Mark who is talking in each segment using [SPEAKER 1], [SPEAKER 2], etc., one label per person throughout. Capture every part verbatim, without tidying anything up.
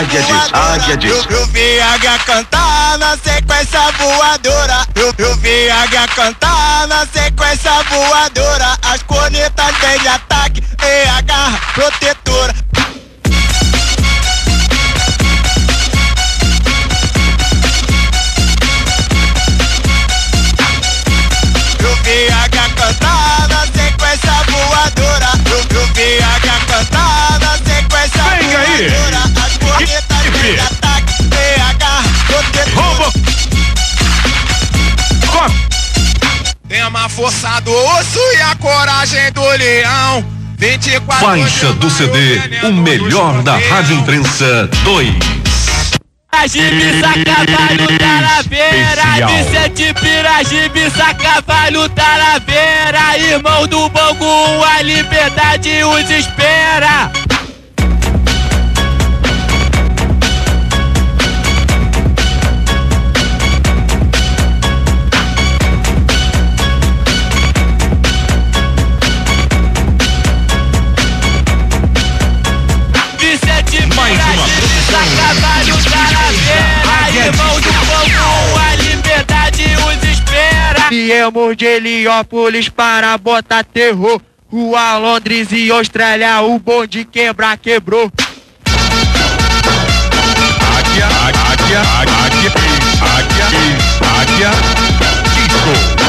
[SPEAKER 1] águia diz, águia diz.
[SPEAKER 2] Eu, eu vi águia cantar na sequência voadora. Eu, eu vi águia cantar na sequência voadora. As cornetas vêm de ataque e a garra protetora. Eu vi águia cantar na sequência voadora. Eu, eu vi águia cantar na sequência
[SPEAKER 3] Vem aí.
[SPEAKER 2] voadora. As cornetas vêm de ataque e a garra protetora.
[SPEAKER 3] Roubo.
[SPEAKER 2] Tem uma força do osso e a coragem do leão. vinte e quatro
[SPEAKER 1] Faixa do C D, o melhor da Rádio Imprensa dois.
[SPEAKER 4] Piragibe, Cavalho, Talaveira, Vicente Piragibe, Cavalho, Talaveira, irmão do Bangu, a liberdade os espera. Vicente Piragibe, Cavalho, Talaveira, irmão do Bangu, a liberdade os espera. Viemos de Heliópolis para botar terror. Rua Londres e Austrália, o bonde quebra, quebrou.
[SPEAKER 3] Águia, águia, águia, águia, águia, disco.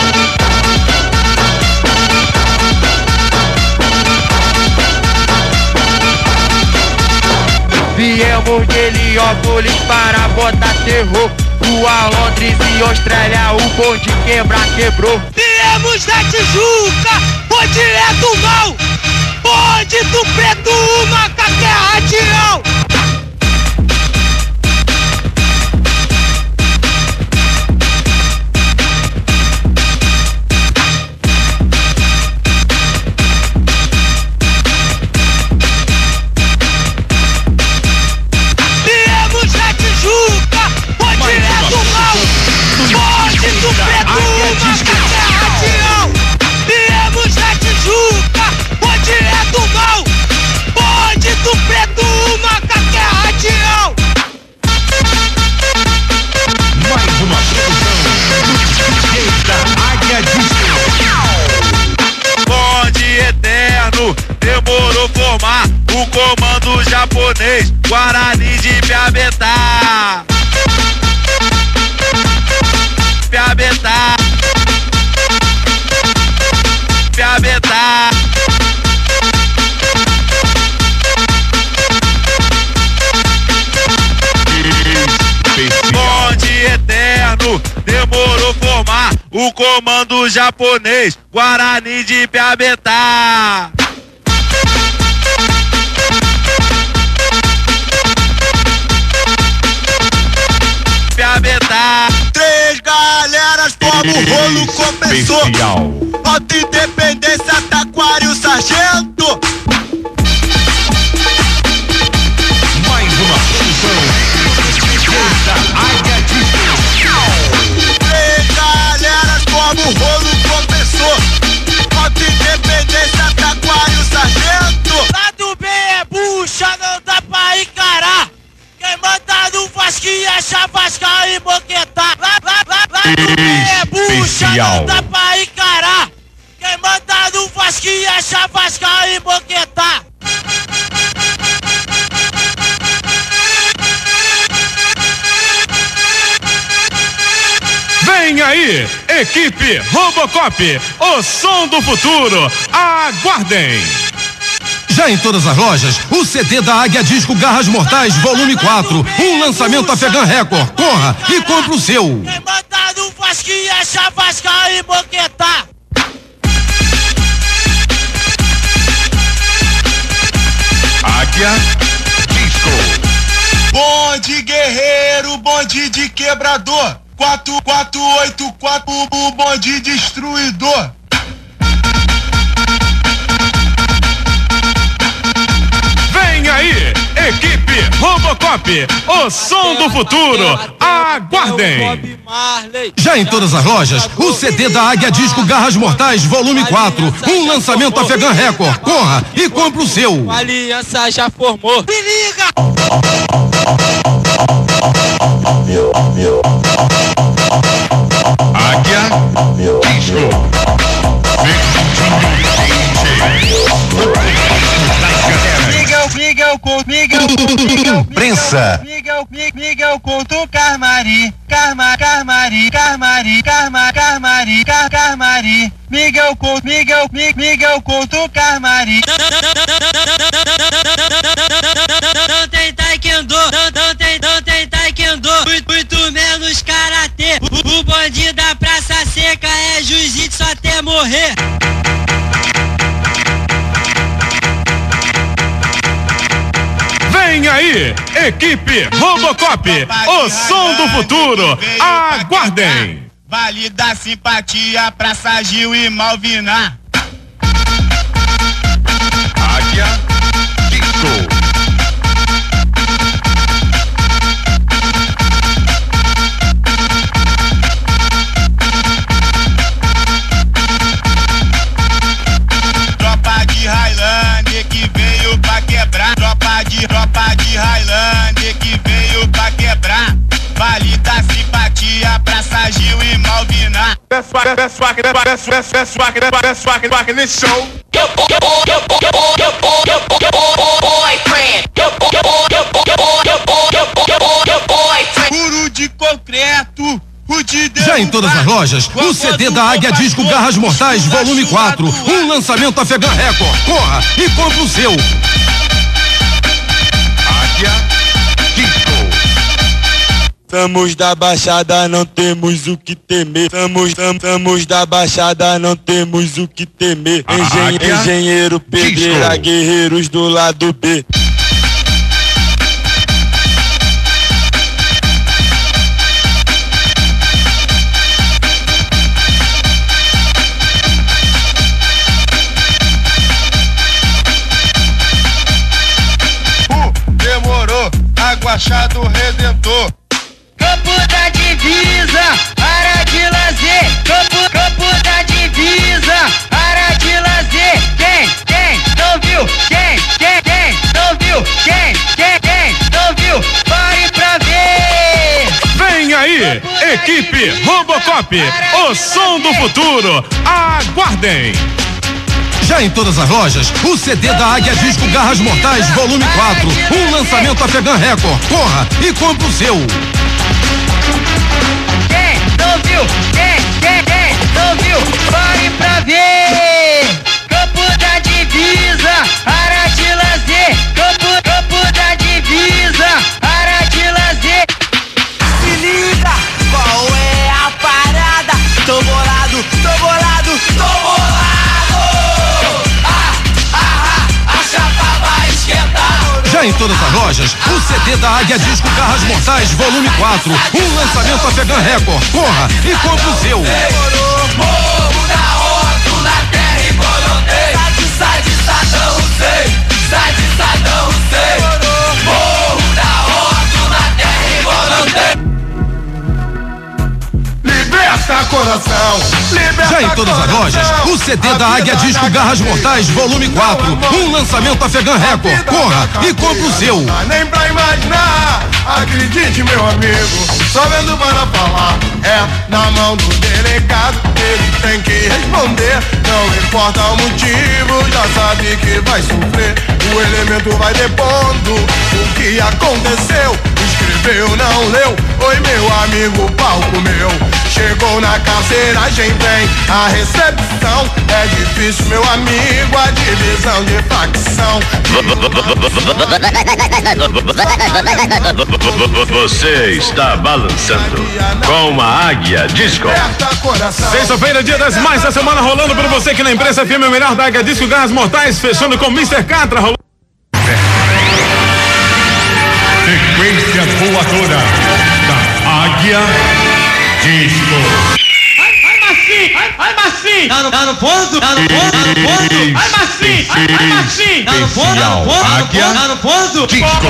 [SPEAKER 4] Viemos de Heliópolis para botar terror. Rua Londres e Austrália, o bonde quebra, quebrou. Viemos da Tijuca, bonde é do mal. Bonde do preto, uma caquerra radial. Viemos da Tijuca, bonde é do mal. Bonde do preto, uma caquerra radial.
[SPEAKER 3] Mais uma produção da Águia Disco.
[SPEAKER 2] Bonde eterno, demorou formar o comando japonês, Guarani de Piabetá. Piabetá, Piabetá. Bonde eterno, demorou formar o comando japonês, Guarani de Piabetá. Piabetá. Três galeras como o rolo começou.
[SPEAKER 3] Especial.
[SPEAKER 2] Alta Independência, Taquário, Sargento.
[SPEAKER 3] Mais uma produção da Águia Disco.
[SPEAKER 2] Três galeras como o rolo começou. Alta Independência, Taquário, Sargento.
[SPEAKER 4] Lado B é bucha, não dá pra encarar. Quem manda no Vasquinha é Chavascar e Boquetá. Lá, lá, lá, lado B é bucha, não dá pra encarar. Quem manda no Vasquinha é Chavascar e Boquetá.
[SPEAKER 3] Vem aí, equipe Robocop, o som do futuro. Aguardem.
[SPEAKER 1] Já em todas as lojas, o C D da Águia Disco Garras Mortais, volume quatro. Um lançamento Afegã Record. Corra e compre o seu.
[SPEAKER 4] Quem manda no Vasquinha é Chavascar e Boquetá.
[SPEAKER 3] Águia Disco.
[SPEAKER 2] Bonde guerreiro, bonde de quebrador. quatro quatro oito quatro, o bonde destruidor.
[SPEAKER 3] Vem aí, equipe Robocop, o som do futuro. Aguardem.
[SPEAKER 1] Já em todas as lojas, o C D da Águia Disco Garras Mortais, volume quatro. Um lançamento Afegã Record. Corra e compre o seu.
[SPEAKER 4] A aliança já formou. Se liga!
[SPEAKER 2] Miguel Couto, Miguel Miguel
[SPEAKER 1] Prensa.
[SPEAKER 2] Miguel Miguel Couto Carmari, Carma Carmari, Carmari, Carma Carmari, Car Carmari, Miguel Couto, Miguel Miguel Couto Carmari.
[SPEAKER 4] Não tem taekwondo, não tem, não tem taekwondo, muito, muito menos karatê. O, o bonde da Praça Seca é jiu-jitsu até morrer.
[SPEAKER 3] Vem aí, equipe Robocop, o som do futuro. Aguardem.
[SPEAKER 2] Vale da simpatia, Praça Gil e Malvinar.
[SPEAKER 1] Águia Disco.
[SPEAKER 2] Tropa de Highlander que veio pra quebrar. Tropa de, tropa de Highlander que veio pra quebrar. Vale da simpatia, Praça Gil e Malvinar.
[SPEAKER 3] That's why, that's why, that's why, that's why, that's why, that's why, that's why, this show.
[SPEAKER 2] Furo de concreto.
[SPEAKER 1] Já em todas as lojas, o C D da Águia Disco Garras Mortais Volume quatro, um lançamento Afegã Record. Corra e compre o seu. Águia Disco.
[SPEAKER 2] Estamos da Baixada, não temos o que temer. Estamos, estamos da Baixada, não temos o que temer. Engen
[SPEAKER 1] Águia
[SPEAKER 2] engenheiro, pedreira,
[SPEAKER 1] Disco.
[SPEAKER 2] guerreiros do lado B.
[SPEAKER 5] Baixado Redentor.
[SPEAKER 4] Campo da Divisa, área de lazer. Campo, campo da Divisa, área de lazer. Quem, quem não viu? Quem, quem, quem não viu? Quem, quem, quem não viu? Pare pra ver.
[SPEAKER 3] Vem aí, equipe Robocop, o som do futuro. Aguardem.
[SPEAKER 1] Já em todas as lojas, o C D da Águia Disco Garras Mortais Volume quatro, um lançamento Afegã Record. Corra e compre o seu.
[SPEAKER 4] Quem não viu? Quem, quem, quem não viu? Pare pra ver. Campo da Divisa, área de lazer. Campo, campo da Divisa, área de lazer.
[SPEAKER 2] Se liga, qual é a parada? Tô bolado, tô bolado, tô bolado.
[SPEAKER 1] Já em todas as lojas, o C D da Águia Disco Garras Mortais Volume quatro, um lançamento Afegã Record. Corra e compre o seu.
[SPEAKER 2] Morro da Otto na terra e Bolonei. Sai de, sai de Saddam Hussein. Sai de Saddam Hussein. Morro da Otto na terra e Bolonei.
[SPEAKER 5] Liberta coração, liberta
[SPEAKER 1] Já em todas as lojas, o C D da Águia Disco Garras Mortais Volume quatro, um lançamento Afegã Record. Corra e compre o seu.
[SPEAKER 5] Nem pra imaginar, acredite meu amigo, só vendo para falar, é na mão do delegado, ele tem que responder, não importa o motivo, já sabe que vai sofrer, o elemento vai depondo o que aconteceu, escreveu, não leu, oi meu amigo, palco meu, chegou na carceragem, vem a recepção, é difícil meu amigo, a divisão de facção.
[SPEAKER 6] Você está balançando com a Águia Disco.
[SPEAKER 3] Sexta-feira, dia das mais da semana, rolando para você que na imprensa firme, o melhor da Águia Disco Garras Mortais, fechando com mister Catra. Rolando.
[SPEAKER 7] Sequência voadora da Águia Disco.
[SPEAKER 4] Ai, Marcinho! Tá no, tá no ponto? Tá no ponto? Tá no ponto? Ai, Marcinho! Ai, Marcinho! Tá no ponto? Tá no ponto? Tá no ponto?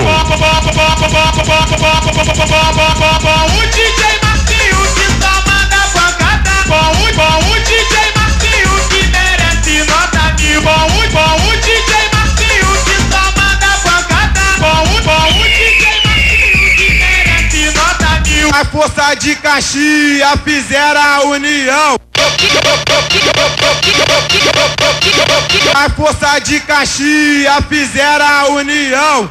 [SPEAKER 2] O D J Marcinho que só manda pancada. Bom, bom, o D J Marcinho que merece nota mil. Bom, bom, o D J Marcinho que só manda pancada. Bom, bom, o D J Marcinho que merece nota mil.
[SPEAKER 5] A força de Caxias fizeram a união. A força de Caxias fizeram a união.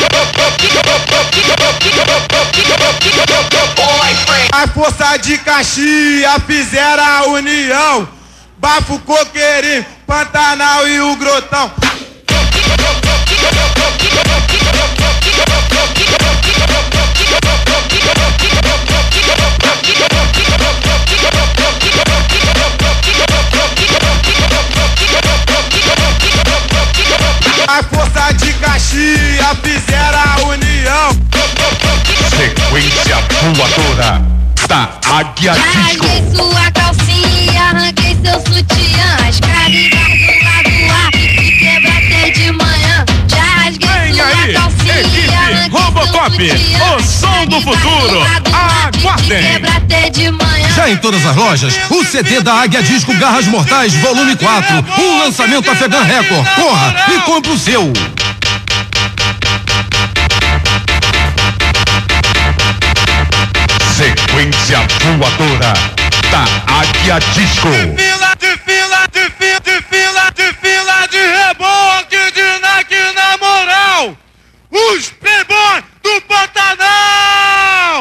[SPEAKER 5] A força de Caxias fizeram a união. Bafo, Coqueirinho, Pantanal e o Grotão. A força de Caxias fizeram a união.
[SPEAKER 7] Sequência voadora da Águia Disco.
[SPEAKER 8] Arranquei sua calcinha, arranquei seu sutiã. As carinhas do lado A e quebratei de manhã. Já rasguei
[SPEAKER 3] Vem
[SPEAKER 8] sua
[SPEAKER 3] aí,
[SPEAKER 8] calcinha,
[SPEAKER 3] equipe
[SPEAKER 8] arranquei
[SPEAKER 3] Robocop,
[SPEAKER 8] seu sutiã.
[SPEAKER 3] o som do futuro. Aguardem.
[SPEAKER 8] Quebratei de manhã.
[SPEAKER 1] Já em todas as lojas, o C D da Águia Disco Garras Mortais Volume quatro, um lançamento Afeghan Record. Corra e compre o seu.
[SPEAKER 7] Sequência voadora da Águia Disco.
[SPEAKER 4] De fila, de fila, de fila, de fila, de fila, de reboque, de naque na moral. Os playboys do Pantanal.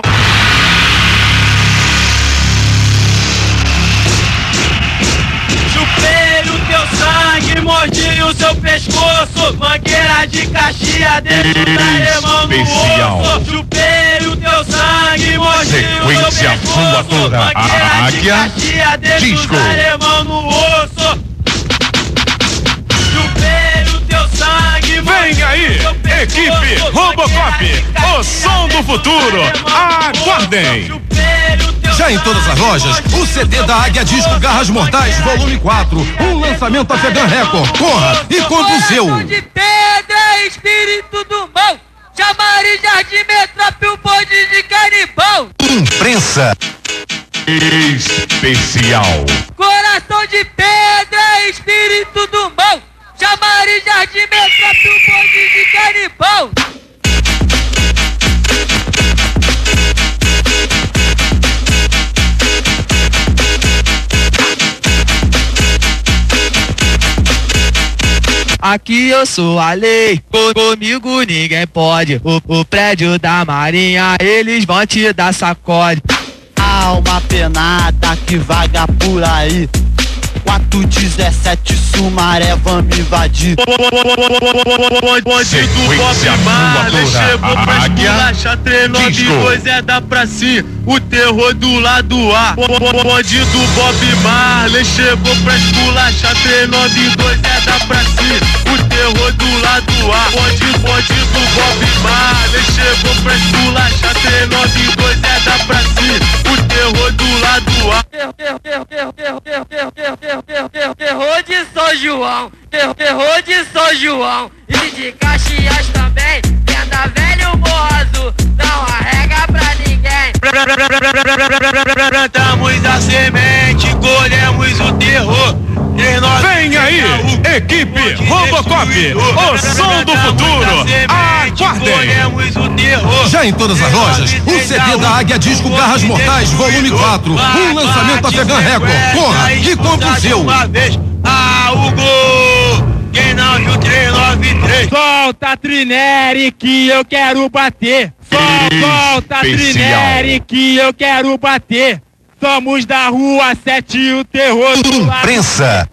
[SPEAKER 4] Chupei o teu sangue, mordi o seu pescoço. Mangueira de Caxias dentro da alemão no
[SPEAKER 7] Especial.
[SPEAKER 4] osso. Chupei o teu sangue, mordi o seu
[SPEAKER 7] Sequência
[SPEAKER 4] pescoço.
[SPEAKER 7] voadora,
[SPEAKER 4] Mangueira de
[SPEAKER 7] Águia
[SPEAKER 4] Caxias dentro
[SPEAKER 7] Disco.
[SPEAKER 4] da alemão no osso. Chupei o teu sangue,
[SPEAKER 3] Vem aí, equipe Robocop, o som do futuro. Aguardem.
[SPEAKER 1] Já em todas as lojas, o C D da Águia Disco Garras Mortais Volume quatro, um lançamento Afeghan Record. Corra e compre o seu.
[SPEAKER 4] Coração de pedra, espírito do mal. Chamari Jardim Metrópole, o bonde de canibal.
[SPEAKER 1] Imprensa.
[SPEAKER 7] Especial.
[SPEAKER 4] Coração de pedra, espírito do mal. Chamari Jardim Metrópole, o bonde de canibal.
[SPEAKER 9] Aqui eu sou a lei, co- comigo ninguém pode. O, o prédio da Marinha, eles vão te dar sacode.
[SPEAKER 2] Alma penada que vaga por aí. quatro dezessete Sumaré, vamos invadir.
[SPEAKER 4] Bonde do
[SPEAKER 7] Sequência
[SPEAKER 4] Bob Marley
[SPEAKER 7] voadora,
[SPEAKER 4] chegou pra
[SPEAKER 7] Águia
[SPEAKER 4] esculachar, treinou de
[SPEAKER 7] Disco.
[SPEAKER 4] dois é da pracinha, o terror do lado A. Bonde do Bob Marley chegou pra esculachar, treinou de dois é da pracinha, o terror do lado A. Bonde, bonde do Bob Marley chegou pra esculachar, treinou de dois é da pracinha, o terror do lado A. Terror de São João, terror, terror de São João e de Caxias também, Venda Velho Morro, não arrega pra ninguém. Plantamos a semente, colhemos o terror.
[SPEAKER 3] Vem aí, equipe Robocop, o som do futuro. Aguardem.
[SPEAKER 1] Já em todas as lojas, o C D da Águia Disco Garras Mortais Volume quatro, um lançamento Afeghan Record. Corra e compre o seu.
[SPEAKER 4] Ah, o gol! Quem não viu três nove três? Solta Trineri que eu quero bater. Solta Trineri que eu quero bater. Somos da Rua sete, o terror do lado.
[SPEAKER 1] Imprensa.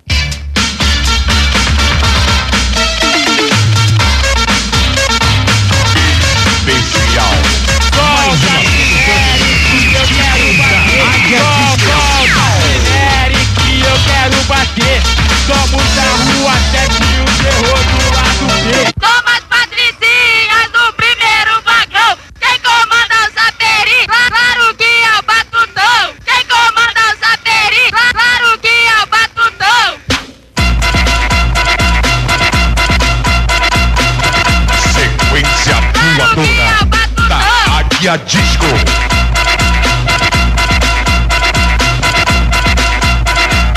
[SPEAKER 7] Especial.
[SPEAKER 4] Solta Trineri que eu quero bater. Solta Trineri que eu quero bater. Somos da Rua sete, o terror do lado B.
[SPEAKER 8] Como as patricinhas do primeiro vagão. Quem comanda o saperi? Claro que é o Batutão. Quem comanda o saperi? Claro que é o Batutão.
[SPEAKER 7] Sequência voadora da Águia Disco.
[SPEAKER 8] Claro que é o Batutão.
[SPEAKER 9] Lado B caindo, lado A destrói. Lado B caindo, lado A destrói. Somos da Rua sete, o terror do lado B.
[SPEAKER 4] Solta Trineri que eu quero bater. Solta Trineri que eu quero bater. Somos da Rua sete, o terror do lado B.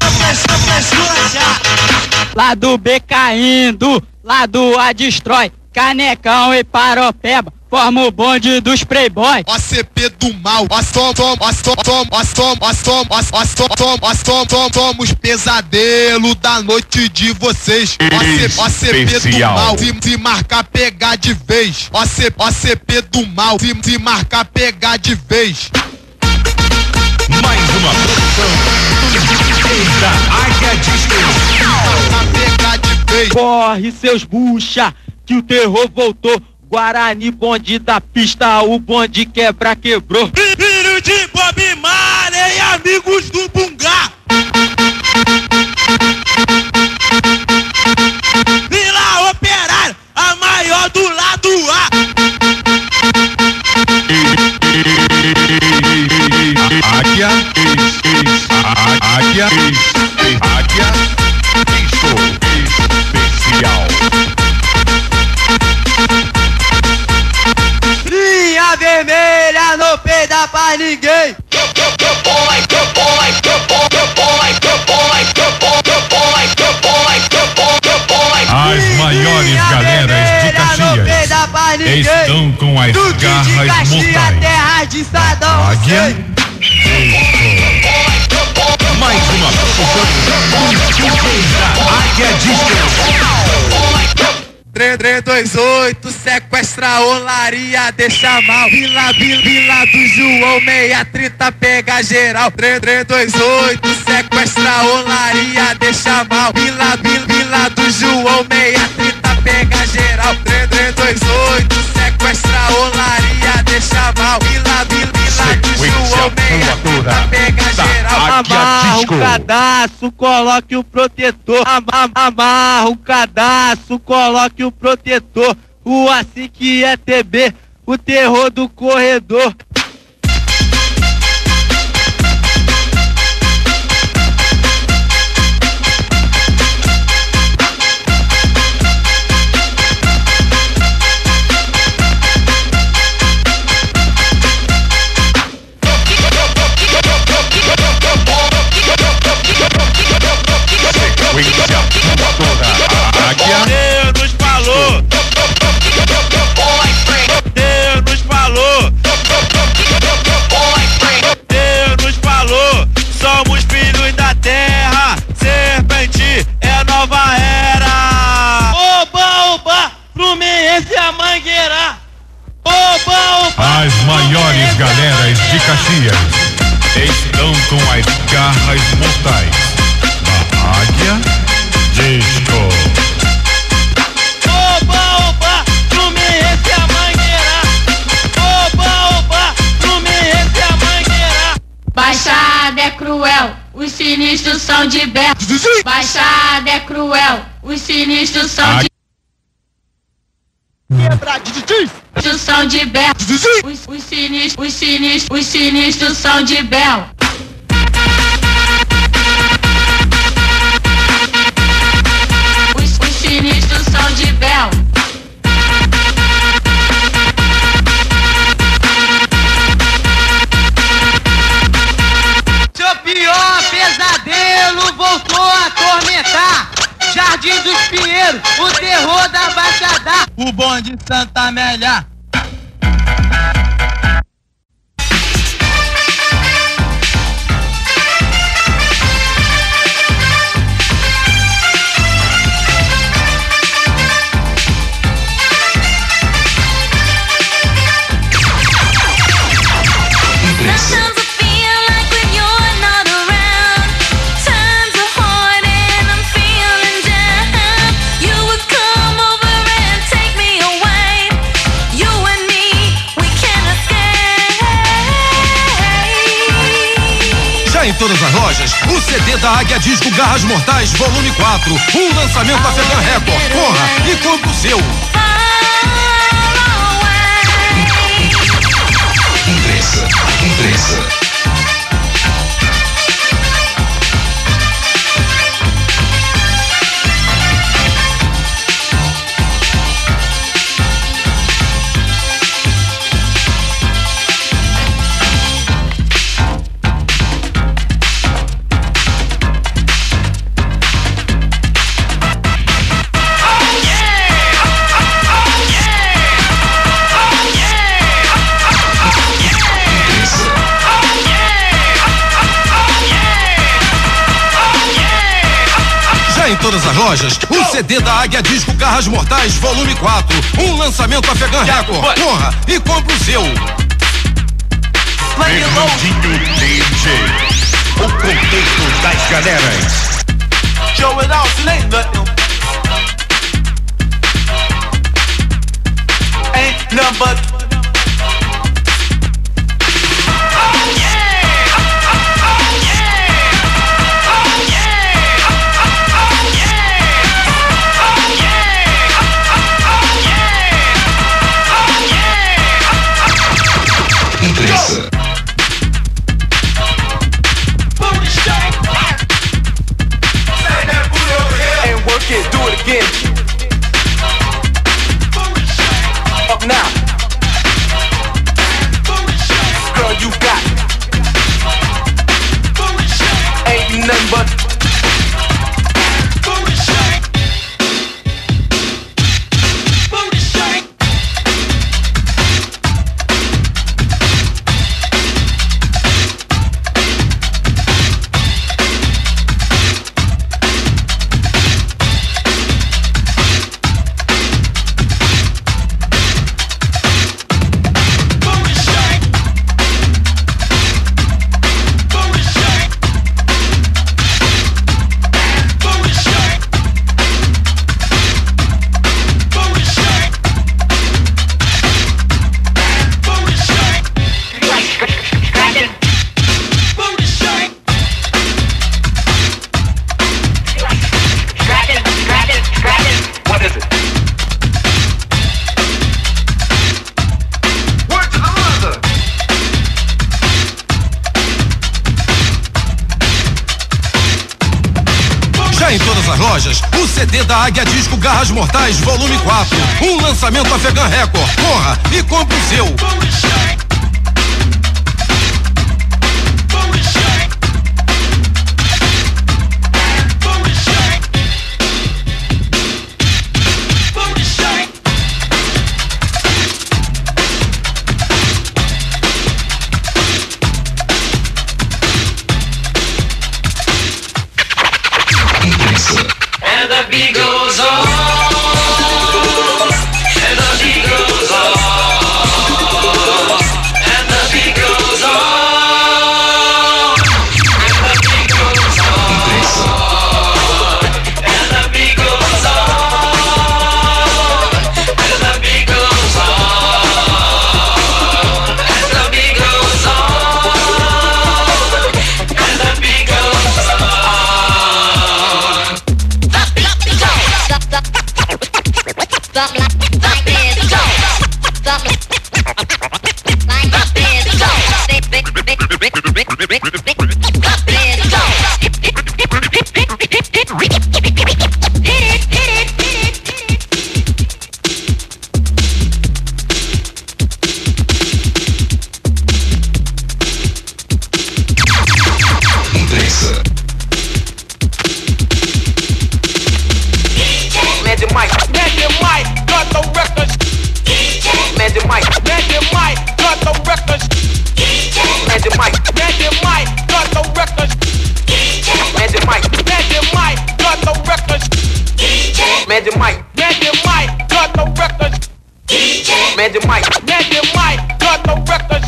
[SPEAKER 9] Lado B caindo, lado A destrói.
[SPEAKER 4] Canecão e Paropeba forma o bonde dos playboy.
[SPEAKER 2] O C P do mal, ó som, som, ó som, som, ó som, ó som, ó som, ó som, ó som, som, somos pesadelo da noite de vocês. O C P do mal, se, se marcar pegar de vez. O C P do mal, se, se marcar pegar de vez.
[SPEAKER 7] Mais uma produção da Águia Disco.
[SPEAKER 2] Marcar pegar de vez.
[SPEAKER 4] Corre seus bucha, que o terror voltou. Guarani, bonde da pista, o bonde quebra, quebrou.
[SPEAKER 10] Filho de Bob Marley, amigos do Bungá. Vila Operária, a maior do lado A.
[SPEAKER 7] Águia, Águia, Águia, Disco especial.
[SPEAKER 9] Linha vermelha no peito dá pra ninguém.
[SPEAKER 7] As maiores galeras de Caxias estão com as garras mortais.
[SPEAKER 9] Terra de Sadão.
[SPEAKER 7] Águia. Mais uma produção da Águia Disco.
[SPEAKER 9] três dois oito, sequestra olaria, deixa mal. Vila, vila, vila do João, meia trinta, pega geral. três dois oito, sequestra olaria, deixa mal. Vila, vila, vila do João, meia trinta, pega geral. três dois oito, sequestra olaria, deixa mal. Vila, vila, vila do João, meia trinta, pega geral. Amarra o cadastro, coloque o protetor. Amarra o cadastro, coloque o protetor. O assim que é T B, o terror do corredor.
[SPEAKER 10] Deus nos falou, Deus nos falou, Deus nos falou, somos filhos da terra, serpente é nova era. Oba, oba, Fluminense a Mangueira. Oba, oba,
[SPEAKER 7] as maiores galeras de Caxias estão com as garras mortais da Águia Disco.
[SPEAKER 10] Oba, oba, Fluminense a Mangueira. Oba, oba, Fluminense a Mangueira.
[SPEAKER 8] Baixada é cruel, os sinistros são de berro. Baixada é cruel, os sinistros são de Os são de berro. Os, os sinistros, os sinistros, os sinistros são de berro. Os, os sinistros são de berro.
[SPEAKER 9] Seu pior pesadelo voltou a atormentar. Jardim dos Pinheiros, o terror da Baixada.
[SPEAKER 4] O bonde Santa Amélia.
[SPEAKER 1] Em todas as lojas, o C D da Águia Disco Garras Mortais, volume quatro. Um lançamento da Fegan Record. Corra e compre o seu.
[SPEAKER 7] Imprensa, imprensa.
[SPEAKER 1] Já em todas as lojas, o C D da Águia Disco Garras Mortais Volume quatro. Um lançamento Afeghan Record. Corra e compre o seu.
[SPEAKER 7] Fernandinho D J. O contexto das galeras.
[SPEAKER 10] Show it out, it ain't nothing. Ain't nothing but. And work it, do it again. Up now. Girl, you got ain't nothing but.
[SPEAKER 1] Em todas as lojas, o C D da Águia Disco Garras Mortais Volume quatro. Um lançamento Afeghan Record. Corra e compre o seu.
[SPEAKER 11] And the beat goes on, and the beat goes on, and the beat goes on, and the beat goes on, and the beat goes on, and the beat goes on, and the beat goes on, and the beat goes on.
[SPEAKER 10] Magic Mike, Magic Mike, got no records. Magic Mike, Magic Mike, got no records.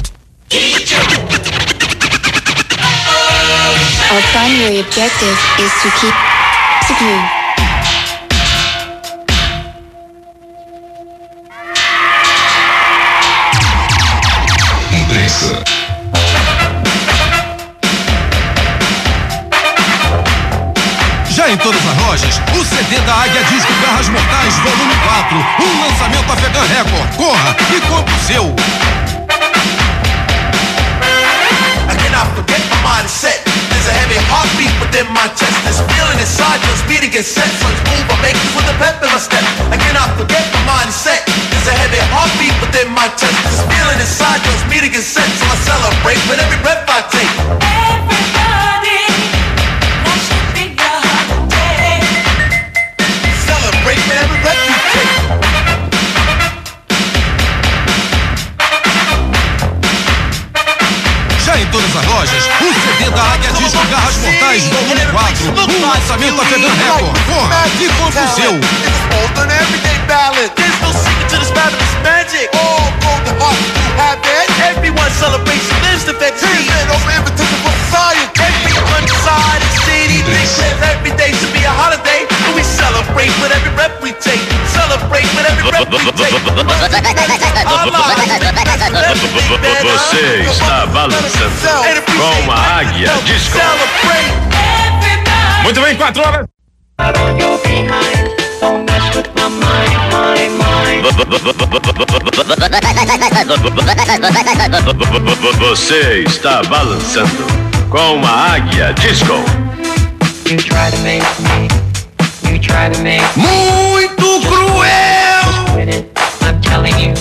[SPEAKER 12] Our primary objective is to keep secure.
[SPEAKER 7] Imprensa.
[SPEAKER 1] Já em todas as lojas, o C D da Águia Disco Garras Mortais Volume quatro. Um lançamento Afeghan Record. Corra e compre o seu.
[SPEAKER 5] I cannot forget my mindset. There's a heavy heartbeat within my chest. This feeling inside just beating gets set. So it's move I make it with a pep in my step. I cannot forget my mindset. There's a heavy heartbeat within my chest. This feeling inside just beating gets set. So I celebrate with every breath I take. Everybody, that should be your holiday. Celebrate with every breath you take.
[SPEAKER 1] Já em todas as lojas, o C D da Águia Disco Garras Mortais Volume quatro, um lançamento afegã Record. Corra e compre o seu.
[SPEAKER 10] There's no secret to this battle, it's magic. All golden hearts do have it. Everyone celebrates and lives the fantasy. Everyone inside the city thinks every day should be a holiday. And we celebrate with every rep we take. Celebrate with every rep we take.
[SPEAKER 6] Você está balançando com a Águia Disco.
[SPEAKER 3] Muito bem, quatro horas.
[SPEAKER 6] Você está balançando com a Águia Disco.
[SPEAKER 11] You try to make me, you try to make
[SPEAKER 1] Muito cruel!
[SPEAKER 11] with it, I'm telling you.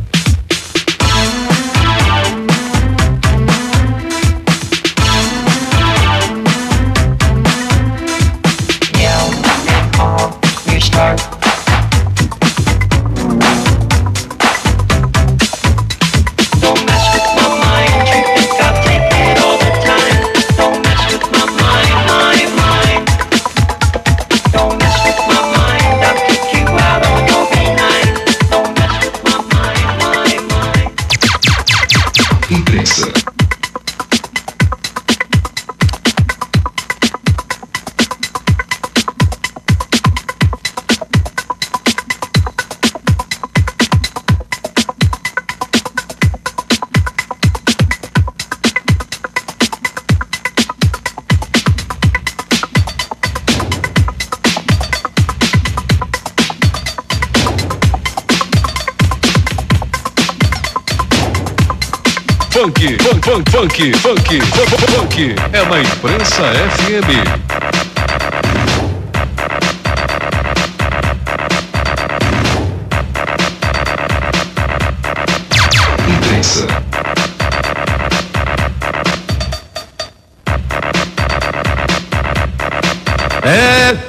[SPEAKER 11] Yell and call, you start. Don't mess with my mind, you think I'll take it all the time. Don't mess with my mind, my mind. Don't mess with my mind, I'll kick you out on your behind. Don't mess with my mind, my mind.
[SPEAKER 13] Imprensa.
[SPEAKER 14] Funk, funk, funk, funk, funk, funk, funk, é na Imprensa F M.
[SPEAKER 13] Imprensa.
[SPEAKER 1] É